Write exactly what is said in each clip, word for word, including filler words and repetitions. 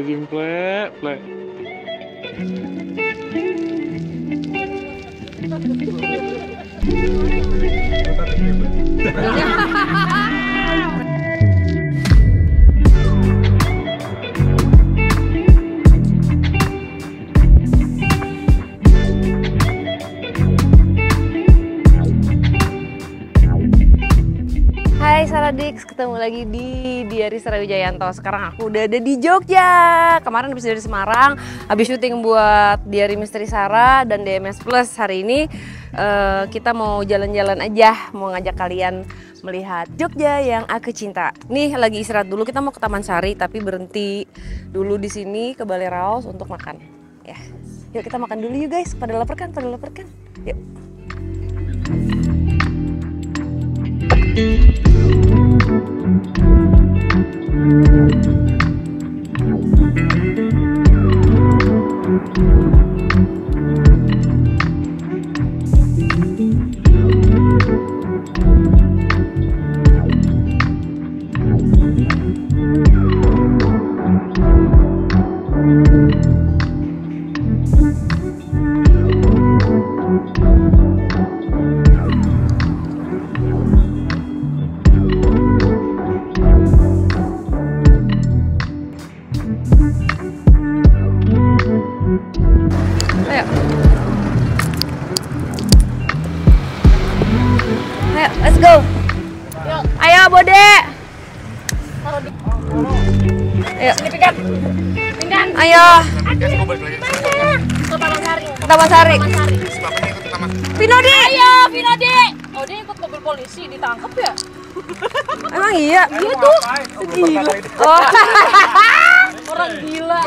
Jun plek, plek. Hai Saradix, ketemu lagi di Diari Sara Wijayanto. Sekarang aku udah ada di Jogja. Kemarin habis dari Semarang, habis syuting buat Diari Misteri Sara dan D M S Plus. Hari ini uh, kita mau jalan-jalan aja, mau ngajak kalian melihat Jogja yang aku cinta. Nih lagi istirahat dulu, kita mau ke Taman Sari tapi berhenti dulu di sini ke Balai Raos untuk makan. Ya, yuk kita makan dulu yuk guys. Pada lapar kan? Pada lapar kan? Yuk. Let's go. Yuk. Ayo Bode. Taruh di. Ayo. Sini pinggan. Pinggan. Ayo. Ke Taman Sari. Ke Taman Sari. Pinodi. Ayo Pinodi. Oh dia ikut mobil polisi ditangkap ya? Emang iya? Iya tuh. Gila. Oh. Orang gila.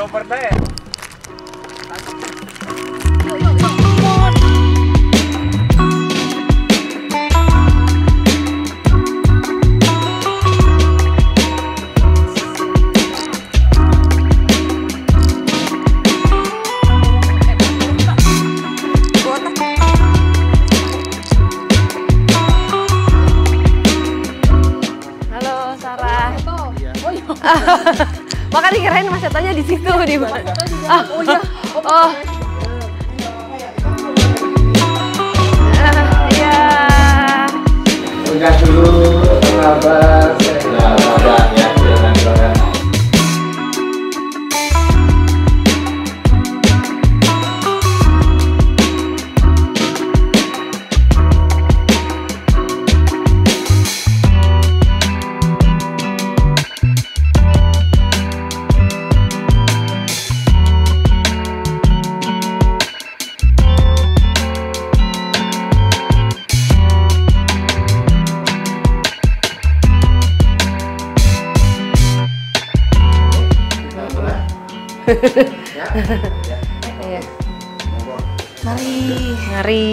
Makanya kirain Mas Etonya di situ di bawah. Ah, oh iya. Oh. Iya. Udah dulu kabar. Selamat ya, jangan jangan. Ya, ya. Mari, mari.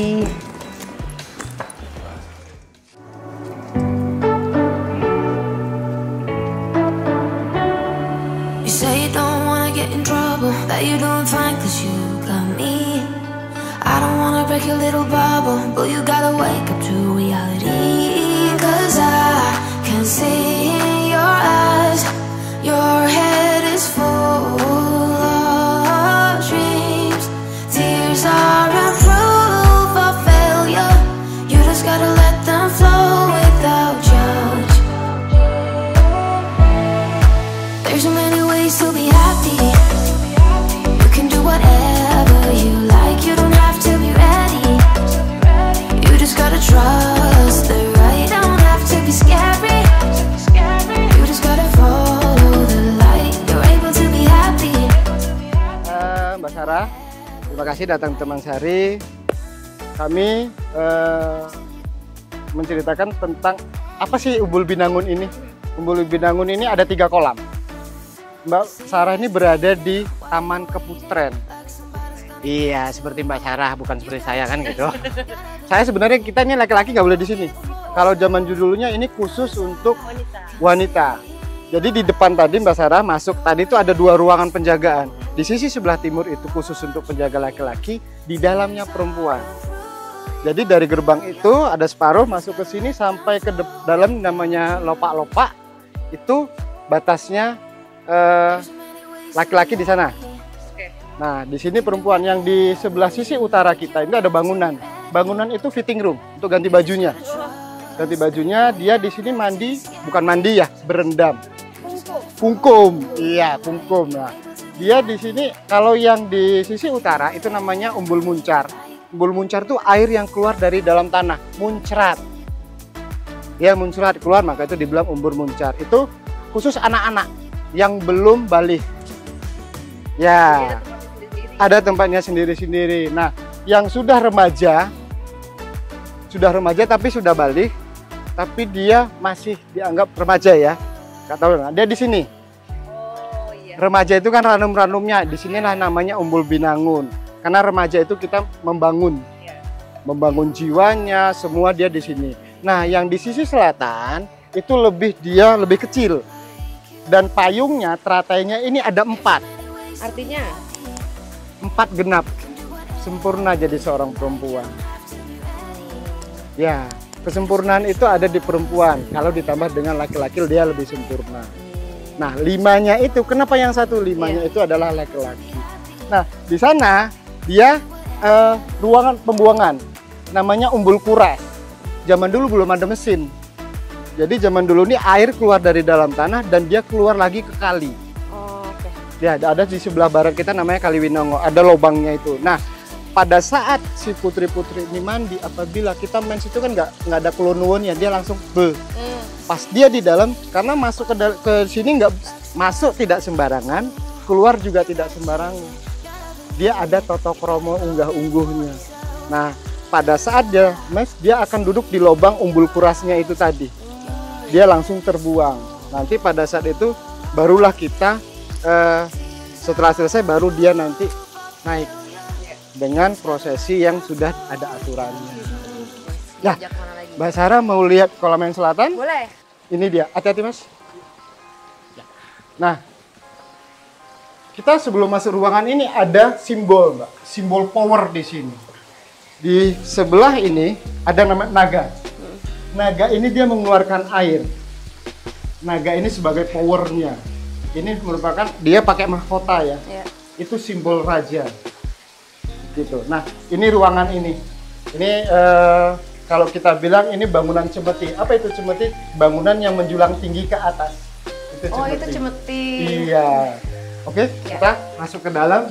You say you don't wanna get in trouble, that you doing fine cause you got me. I don't wanna break your little bubble, but you gotta wake up to reality. Cause I can see in your eyes, your head is full of dreams. Tears are a proof of failure. You just gotta let them flow without judge. There's so many ways to be happy. You can do whatever you like. You don't have to be ready. You just gotta trust the right. Don't have to be scary. You just gotta follow the light. You're able to be happy. Uh, Mbak Sarah, terima kasih datang ke Taman Sari. Kami uh, menceritakan tentang apa sih Umbul Binangun ini. Umbul Binangun ini ada tiga kolam. Mbak Sarah ini berada di Taman Keputren. Iya, seperti Mbak Sarah, bukan seperti saya kan gitu. Saya sebenarnya kita ini laki-laki nggak boleh di sini. Kalau zaman judulnya ini khusus untuk wanita. wanita. Jadi di depan tadi Mbak Sarah masuk tadi itu ada dua ruangan penjagaan. Di sisi sebelah timur itu khusus untuk penjaga laki-laki, di dalamnya perempuan. Jadi dari gerbang itu ada separuh masuk ke sini sampai ke dalam namanya lopak-lopak. Itu batasnya eh, laki-laki di sana. Oke. Nah, di sini perempuan. Yang di sebelah sisi utara kita ini ada bangunan. Bangunan itu fitting room untuk ganti bajunya. Ganti bajunya, dia di sini mandi, bukan mandi ya, berendam. Kungkum. Iya, kungkum. Nah, dia di sini kalau yang di sisi utara itu namanya umbul muncar. Umbul muncar itu air yang keluar dari dalam tanah, muncrat. Ya, muncrat keluar, maka itu dibilang umbul muncar. Itu khusus anak-anak yang belum balik. Ya, ada tempatnya sendiri-sendiri. Nah, yang sudah remaja, sudah remaja tapi sudah balik, tapi dia masih dianggap remaja ya. Nggak tahu, nah, dia di sini. Oh iya. Remaja itu kan ranum-ranumnya, di sinilah namanya umbul binangun. Karena remaja itu kita membangun, Iya. membangun jiwanya, semua dia di sini. Nah, yang di sisi selatan itu lebih dia lebih kecil, dan payungnya, teratainya ini ada empat, Artinya? empat genap, sempurna jadi seorang perempuan. Ya, kesempurnaan itu ada di perempuan. Kalau ditambah dengan laki-laki dia lebih sempurna. Nah, limanya itu, kenapa yang satu limanya Iya. itu adalah laki-laki. Nah, di sana dia eh, ruangan pembuangan, namanya umbul kuras. Zaman dulu belum ada mesin. Jadi zaman dulu ini air keluar dari dalam tanah dan dia keluar lagi ke kali. Oh, oke. Ya, ada di sebelah barat kita namanya Kali Winongo, ada lubangnya itu. Nah, pada saat si putri-putri ini mandi, apabila kita mens itu kan nggak nggak ada kelunuan ya, dia langsung be. Hmm. Pas dia di dalam, karena masuk ke, ke sini nggak masuk tidak sembarangan, keluar juga tidak sembarangan. Dia ada totokromo unggah-ungguhnya. Nah, pada saat dia mens, dia akan duduk di lubang umbul kurasnya itu tadi. Dia langsung terbuang. Nanti pada saat itu barulah kita eh, setelah selesai baru dia nanti naik dengan prosesi yang sudah ada aturannya. Nah, Ajak mana lagi? Mbak Sarah mau lihat kolam yang selatan? Boleh. Ini dia, hati-hati Mas. Nah, kita sebelum masuk ruangan ini ada simbol, Mbak, simbol power di sini. Di sebelah ini ada nama naga. Naga ini dia mengeluarkan air. Naga ini sebagai powernya. Ini merupakan dia pakai mahkota ya. Ya. Itu simbol raja. Gitu. Nah, ini ruangan ini. Ini eh, kalau kita bilang ini bangunan cemeti. Apa itu cemeti? Bangunan yang menjulang tinggi ke atas. Itu Oh, itu cemeti. Iya. Oke, Ya. kita masuk ke dalam.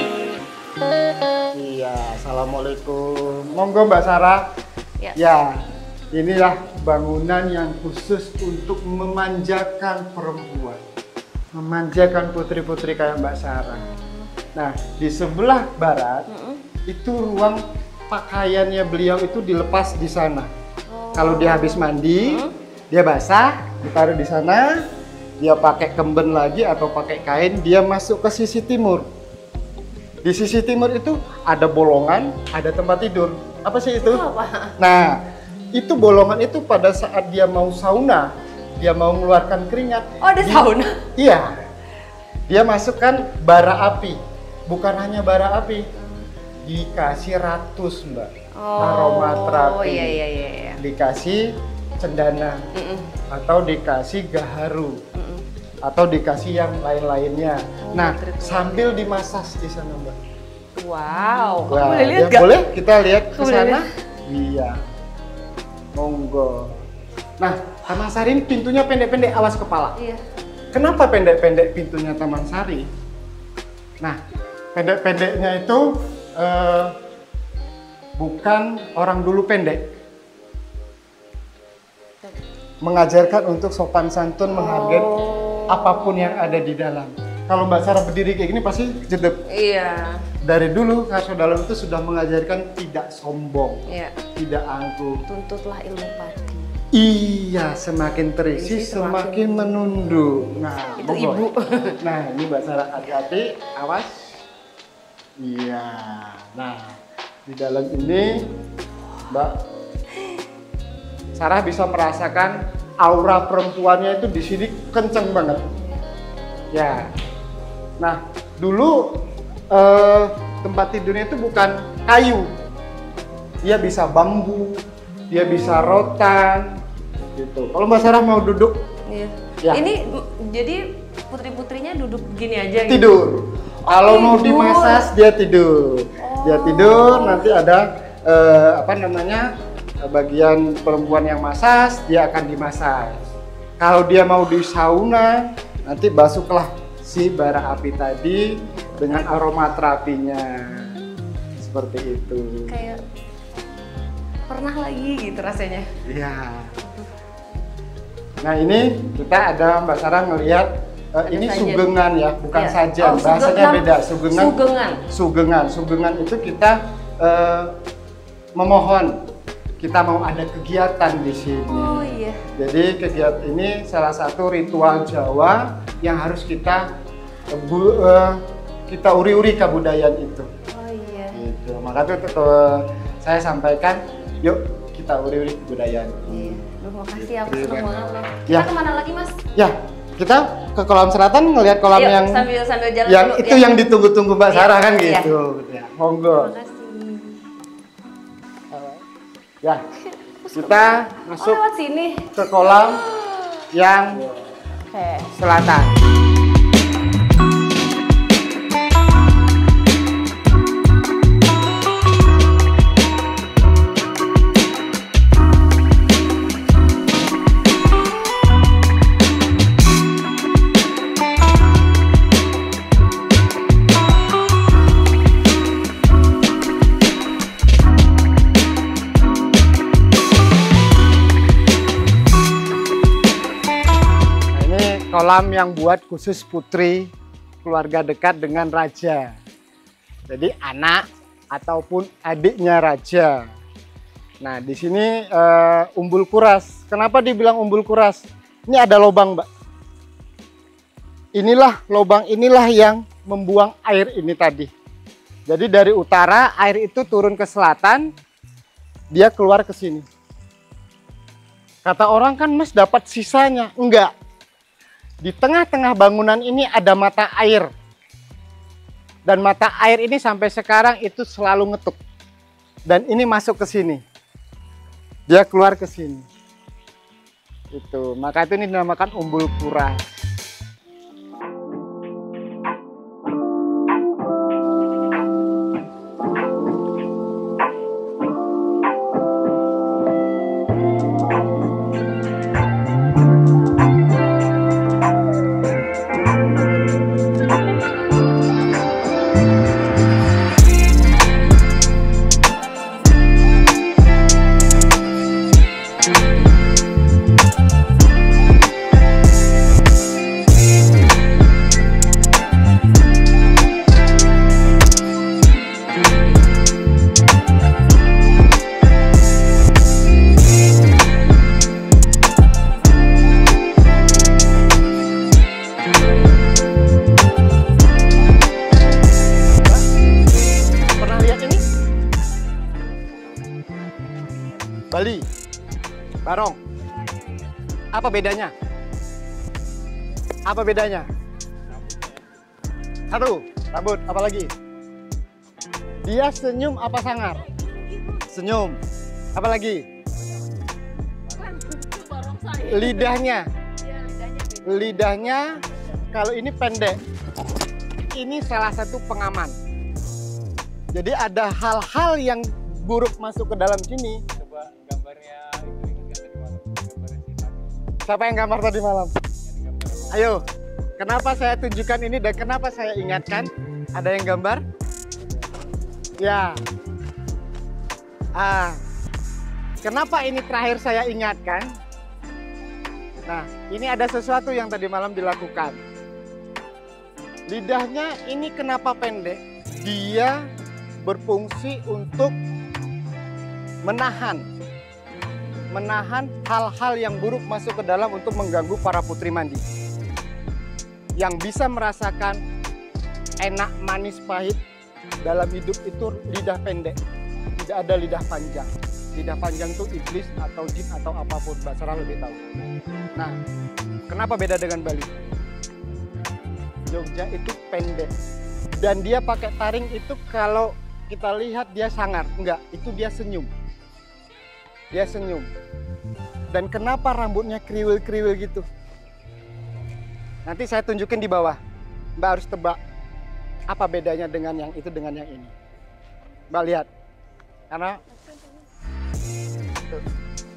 Iya, assalamualaikum. Monggo Mbak Sarah. Ya. Ya, inilah bangunan yang khusus untuk memanjakan perempuan, memanjakan putri-putri kayak Mbak Sarah. Nah, di sebelah barat Mm-mm. itu ruang pakaiannya beliau itu dilepas di sana. Oh. Kalau dia habis mandi, Mm. dia basah, ditaruh di sana. Dia pakai kemben lagi atau pakai kain, dia masuk ke sisi timur. Di sisi timur itu ada bolongan, ada tempat tidur. Apa sih itu? Itu apa? Nah, itu bolongan itu pada saat dia mau sauna, dia mau mengeluarkan keringat. Oh, ada dia- sauna. Iya. Dia masukkan bara api. Bukan hanya bara api. Dikasih ratus, Mbak. Oh, Aromaterapi. iya iya iya iya. Dikasih cendana Mm-mm. atau dikasih gaharu. Mm-mm. Atau dikasih yang lain-lainnya. Oh, Nah, ritual. sambil dimasas di sana, Mbak. Wow. Aku Wah, boleh lihat ya, gak? boleh kita lihat ke Aku boleh sana? lihat. Iya. Monggo. Nah, Taman Sari ini pintunya pendek-pendek, awas kepala. Iya. Kenapa pendek-pendek pintunya Taman Sari? Nah, pendek-pendeknya itu eh, bukan orang dulu pendek. Mengajarkan untuk sopan santun, menghargai Oh. apapun yang ada di dalam. Kalau Mbak Sarah berdiri kayak gini pasti jedep. Iya. Dari dulu Karso Dalam itu sudah mengajarkan tidak sombong, Iya. tidak angkuh. Tuntutlah ilmu padi. Iya, semakin terisi Terisi semakin, semakin menunduk. Nah, Itu monggo. ibu. Nah, ini Mbak Sarah, hati-hati, awas. Iya. Nah, di dalam ini Mbak Sarah bisa merasakan aura perempuannya itu di sini kenceng banget. Ya. Nah, dulu eh, tempat tidurnya itu bukan kayu. Dia bisa bambu, dia bisa rotan gitu. Kalau Mbak Sarah mau duduk, Iya. Ya. Ini m- jadi putri-putrinya duduk gini aja gitu? Tidur. Kalau mau tidur. dimasas dia tidur. Oh. Dia tidur, nanti ada eh, apa namanya bagian perempuan yang masas, dia akan dimasas. Kalau dia mau di sauna, nanti basuhlah si bara api tadi dengan aromaterapinya. Seperti itu. Kayak pernah lagi gitu rasanya. Iya. Nah ini kita ada Mbak Sarah ngelihat uh, ini sajen. sugengan ya, bukan Ya. sajen. Oh, Bahasanya sugengan. beda. Sugengan. Sugengan. Sugengan. Sugengan itu kita uh, memohon kita mau ada kegiatan di sini. Oh iya. Jadi kegiatan ini salah satu ritual Jawa yang harus kita uh, bu, uh, kita uri-uri kebudayaan itu. Oh iya. Gitu. Maka itu uh, saya sampaikan, yuk kita uri-uri kebudayaan. Iya. Duh, makasih aku Gitu. seneng banget loh. Ya. Kita kemana lagi mas? Ya, kita ke kolam selatan ngelihat kolam Ayo, yang sambil sambil jalan yang dulu. itu yang ditunggu-tunggu Mbak Iya, Sarah kan iya. gitu. Ya, monggo. Makasih. Ya, kita Oh masuk lewat sini. ke kolam yang Oke. selatan. Kolam yang buat khusus putri keluarga dekat dengan raja. Jadi anak ataupun adiknya raja. Nah, di sini uh, umbul kuras. Kenapa dibilang umbul kuras? Ini ada lubang, Mbak. Inilah lubang inilah yang membuang air ini tadi. Jadi dari utara air itu turun ke selatan, dia keluar ke sini. Kata orang kan, Mas dapat sisanya. Enggak. Di tengah-tengah bangunan ini ada mata air. Dan mata air ini sampai sekarang itu selalu ngetuk. Dan ini masuk ke sini. Dia keluar ke sini. Itu, maka itu ini dinamakan umbul kuras. Bali, Barong. Apa bedanya? Apa bedanya? Satu, rambut. Apa lagi? Dia senyum apa sangar? Senyum. Apa lagi? Lidahnya. Lidahnya kalau ini pendek. Ini salah satu pengaman. Jadi ada hal-hal yang buruk masuk ke dalam sini. Coba gambarnya itu ingat tadi malam, gambarnya si Tati. Siapa yang gambar tadi malam? Ayo, kenapa saya tunjukkan ini dan kenapa saya ingatkan? Ada yang gambar? Ya. Ah, kenapa ini terakhir saya ingatkan? Nah, ini ada sesuatu yang tadi malam dilakukan. Lidahnya ini kenapa pendek? Dia berfungsi untuk menahan menahan hal-hal yang buruk masuk ke dalam untuk mengganggu para putri mandi. Yang bisa merasakan enak, manis, pahit dalam hidup itu lidah pendek. Tidak ada lidah panjang. Lidah panjang itu iblis atau jin atau apapun, Mbak Sarah lebih tahu. Nah, kenapa beda dengan Bali? Jogja itu pendek. Dan dia pakai taring itu kalau kita lihat dia sangar. Enggak, itu dia senyum. Dia senyum. Dan kenapa rambutnya kriwil-kriwil gitu? Nanti saya tunjukin di bawah. Mbak harus tebak apa bedanya dengan yang itu dengan yang ini. Mbak lihat. Karena tuh.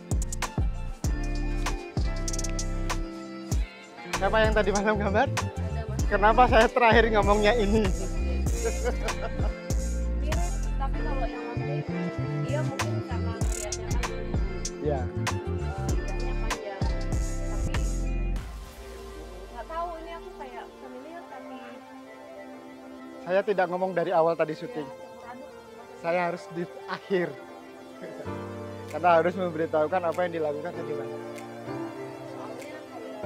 Siapa yang tadi malam gambar? Kenapa saya terakhir ngomongnya ini? Mirip, tapi kalau yang asli dia mungkin karena lihatnya kan Ya. eh, lidahnya panjang, tapi nggak tahu ini aku kayak familiar tapi Saya tidak ngomong dari awal tadi syuting. campur aduk. Saya harus di akhir. Karena harus memberitahukan apa yang dilakukan ke gimana. Soalnya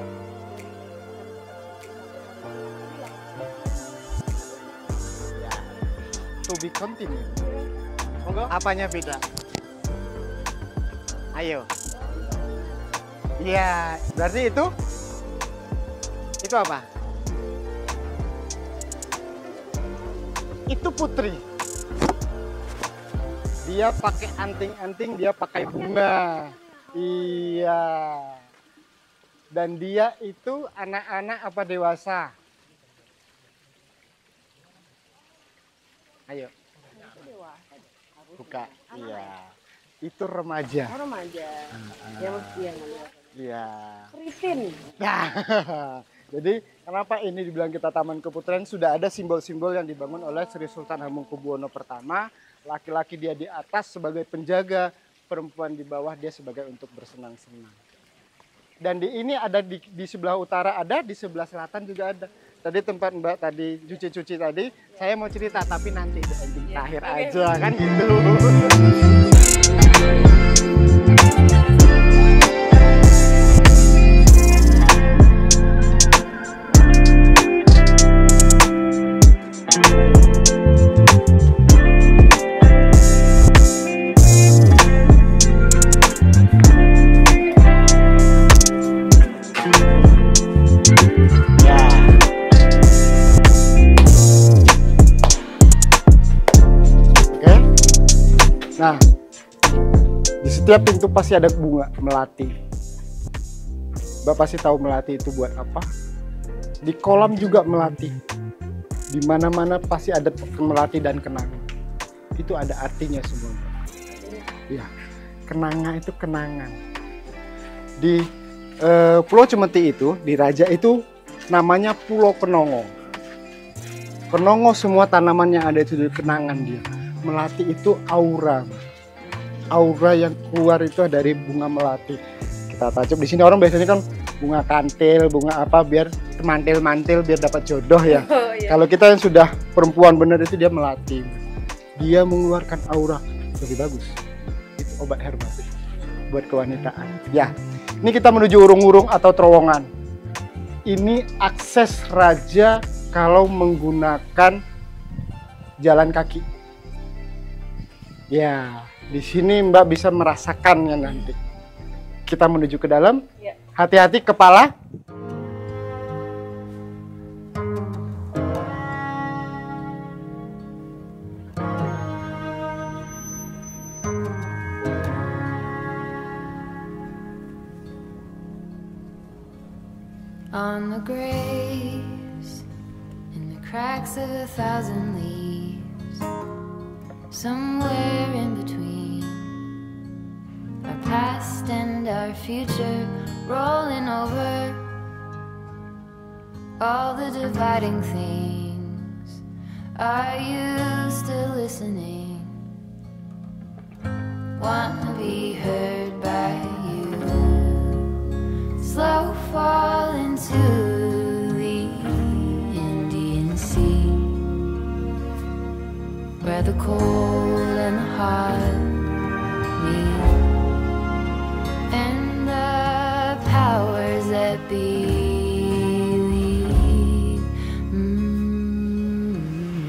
Ya. To be continue. Monggo. Apanya beda? Ayo. Iya, berarti itu? Itu apa? Itu putri. Dia pakai anting-anting, dia pakai bunga. Iya. Dan dia itu anak-anak apa dewasa? Ayo. Buka. Iya. Itu remaja. Oh, remaja. Ya mesti yang ngeliat. Iya. Keritin. Nah, jadi kenapa ini dibilang kita Taman Keputren? Sudah ada simbol-simbol yang dibangun oleh Sri Sultan Hamengkubuwono pertama. Laki-laki dia di atas sebagai penjaga, perempuan di bawah dia sebagai untuk bersenang-senang. Dan di ini ada di, di sebelah utara ada, di sebelah selatan juga ada. Tadi tempat Mbak tadi cuci-cuci tadi, saya mau cerita tapi nanti di ending Ya, terakhir oke. aja kan gitu. Ya. Oke. Nah, di setiap pintu pasti ada bunga melati. Mbak pasti tahu melati itu buat apa. Di kolam juga melati. Di mana-mana pasti ada melati dan kenanga. Itu ada artinya semua. Ya, kenanga itu kenangan. Di eh, Pulau Cemeti itu, di Raja itu namanya Pulau Kenongo. Kenongo semua tanaman yang ada itu di kenangan dia. Melati itu aura. Aura yang keluar itu dari bunga melati. Kita tancap di sini orang biasanya kan bunga kantil, bunga apa biar mantil-mantil biar dapat jodoh ya. Oh, iya. Kalau kita yang sudah perempuan bener itu dia melati. Dia mengeluarkan aura lebih bagus. Itu obat herbal buat kewanitaan. Ya, ini kita menuju urung-urung atau terowongan. Ini akses raja kalau menggunakan jalan kaki. Ya, di sini Mbak bisa merasakannya nanti. Kita menuju ke dalam. Ya. Hati-hati kepala. On the graves, in the cracks of a thousand leaves, somewhere in between our past and our future, rolling over all the dividing things. Are you still listening? Wanna be heard by you? Slow fall into the Indian Sea, where the cold and the hot meet, and the powers that be lead. Mm.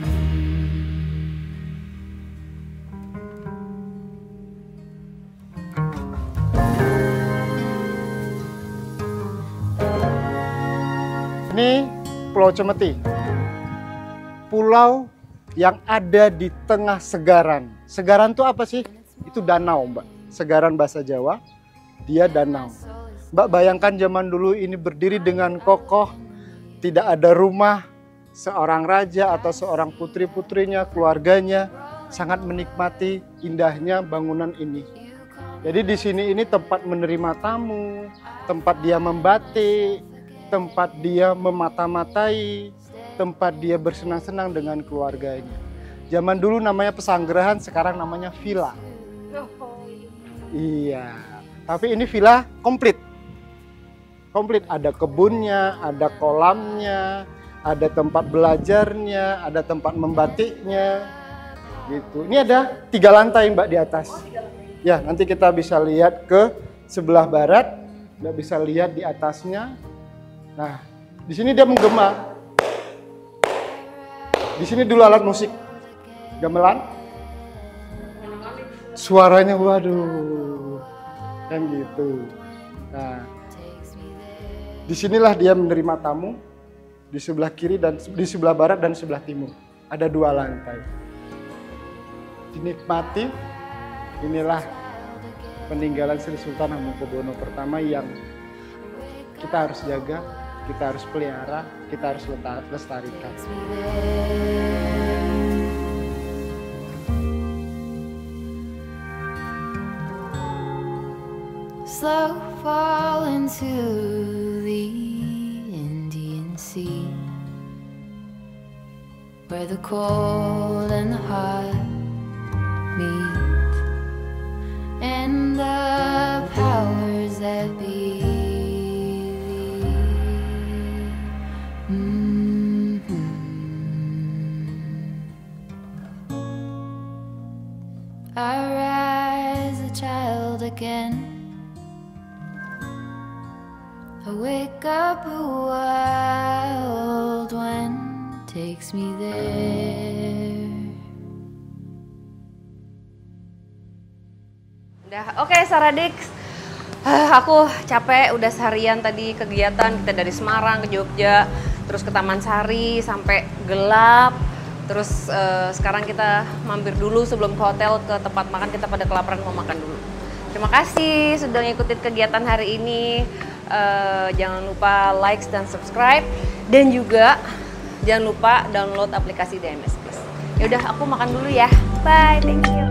Ini Pulau Cemeti. Pulau yang ada di tengah Segaran. Segaran itu apa sih? Itu danau, Mbak. Segaran bahasa Jawa, dia danau. Mbak bayangkan zaman dulu ini berdiri dengan kokoh, tidak ada rumah seorang raja atau seorang putri-putrinya, keluarganya sangat menikmati indahnya bangunan ini. Jadi di sini ini tempat menerima tamu, tempat dia membatik, tempat dia memata-matai, tempat dia bersenang-senang dengan keluarganya. Zaman dulu namanya pesanggerahan, sekarang namanya villa. Iya, tapi ini villa komplit. Komplit, ada kebunnya, ada kolamnya, ada tempat belajarnya, ada tempat membatiknya. Gitu. Ini ada tiga lantai Mbak di atas. Ya, nanti kita bisa lihat ke sebelah barat, Mbak bisa lihat di atasnya. Nah, di sini dia menggema. Di sini dulu alat musik, gamelan. Suaranya waduh, kan gitu. Nah, disinilah dia menerima tamu di sebelah kiri dan di sebelah barat dan sebelah timur. Ada dua lantai. Dinikmati. Inilah peninggalan Sri Sultan Hamengkubuwono pertama yang kita harus jaga, kita harus pelihara, kita harus lestarikan. Slow fall into the Indian Sea, where the cold and the hot meet, and the powers that be. Mm-hmm. I rise a child again. I wake up a wild one takes me there. Udah, oke okay, Saradix. Uh, aku capek udah seharian tadi kegiatan kita dari Semarang ke Jogja, terus ke Taman Sari sampai gelap. Terus uh, sekarang kita mampir dulu sebelum ke hotel ke tempat makan, kita pada kelaparan mau makan dulu. Terima kasih sudah ngikutin kegiatan hari ini. Uh, jangan lupa like dan subscribe, dan juga jangan lupa download aplikasi D M S Plus. Ya udah, aku makan dulu ya. Bye, thank you.